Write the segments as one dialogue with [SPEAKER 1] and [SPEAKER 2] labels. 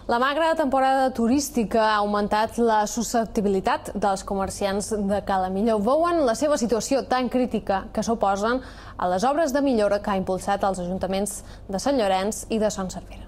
[SPEAKER 1] La magra temporada turística ha augmentat la susceptibilitat dels comerciants de Cala Millor. Veuen la seva situació tan crítica que s'oposen a les obres de millora que ha impulsat els ajuntaments de Sant Llorenç i de Son Servera.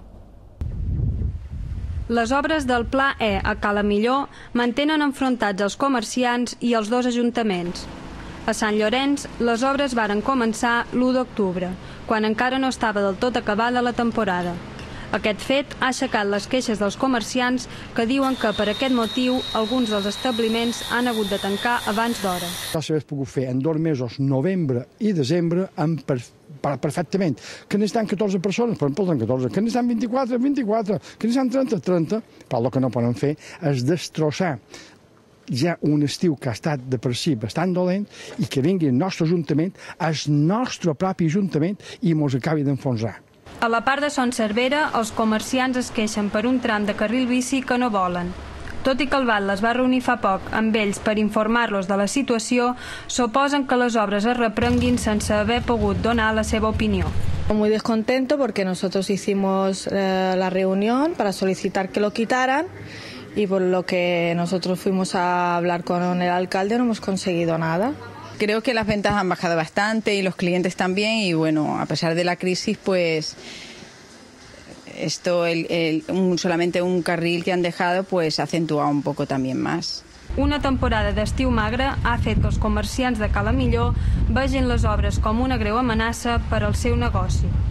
[SPEAKER 2] Les obres del Pla E a Cala Millor mantenen enfrontats els comerciants i els dos ajuntaments. A Sant Llorenç, les obres varen començar l'1 d'octubre, quan encara no estava del tot acabada la temporada. Aquest fet ha aixecat les queixes dels comerciants que diuen que per aquest motiu alguns dels establiments han hagut de tancar abans d'hora.
[SPEAKER 3] Això s'hauria pogut fer en 2 mesos, novembre i desembre, perfectament. Que necessitan 14 persones, però en posen 14. Que necessitan 24, 24. Que necessitan 30, 30. Però el que no poden fer és destrossar ja un estiu que ha estat de per si bastant dolent i que vingui el nostre ajuntament, el nostre propi ajuntament, i mos acabi d'enfonsar.
[SPEAKER 2] A la part de Son Servera, els comerciants es queixen per un tram de carril bici que no volen. Tot i que el batlle es va reunir fa poc amb ells per informar-los de la situació, s'oposen que les obres es reprenguin sense haver pogut donar la seva opinió.
[SPEAKER 4] Muy descontento porque nosotros hicimos la reunión para solicitar que lo quitaran y por lo que nosotros fuimos a hablar con el alcalde no hemos conseguido nada.
[SPEAKER 5] Creo que las ventas han bajado bastante y los clientes también, y bueno, a pesar de la crisis, pues esto, solamente un carril que han dejado, pues acentúa un poco también más.
[SPEAKER 2] Una temporada d'estiu magre ha fet que els comerciants de Cala Millor vegin les obres com una greu amenaça per al seu negoci.